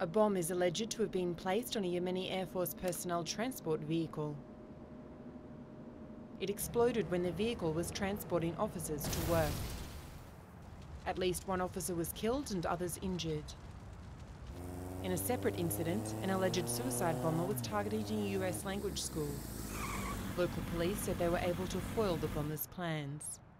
A bomb is alleged to have been placed on a Yemeni Air Force personnel transport vehicle. It exploded when the vehicle was transporting officers to work. At least one officer was killed and others injured. In a separate incident, an alleged suicide bomber was targeting a US language school. Local police said they were able to foil the bomber's plans.